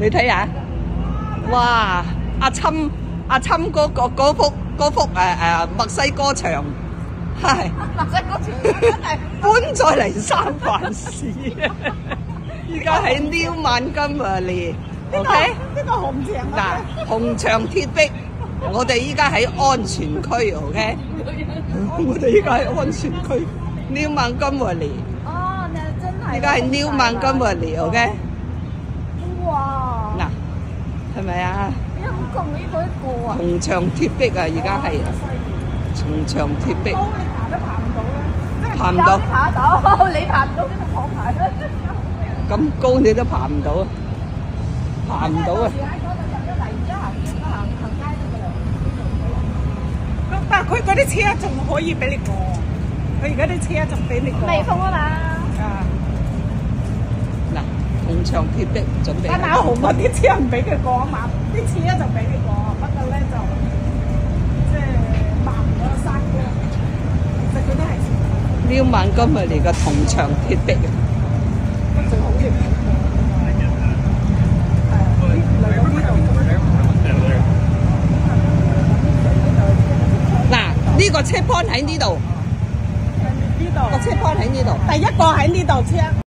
你睇下，哇！阿侵嗰幅墨西哥牆，係墨西哥牆真係搬咗嚟三藩市啊！依家喺 New Montgomery，OK？ 呢個紅牆嗱，紅牆鐵壁，我哋依家喺安全區 ，OK？ 我哋依家喺安全區 New Montgomery。 哦，你真係。 依家係 New Montgomery，OK？ 哇！ 嗱，係咪啊？ 陰公呢個一個啊！ 紅牆鐵壁啊，而家係紅牆鐵壁。 高你爬都爬唔到啦， 爬唔到。 爬到，你爬唔到呢個學爬啦。 咁高你都爬唔到啊！爬唔到啊！ 但係佢嗰啲車仲可以俾你過，佢而家啲車仲俾你過。 微風啊嘛。 啊！ 嗱，紅牆鐵壁準備。 但係紅嗰啲車唔俾佢過啊嘛，啲車就俾你過，不過咧就即係慢咗3個，其實佢都係。 New Montgomery嘅紅牆鐵壁啊！ 最好嘅。 嗱，呢個車 point 喺呢度，個車 point 喺呢度。 第一個喺呢度車。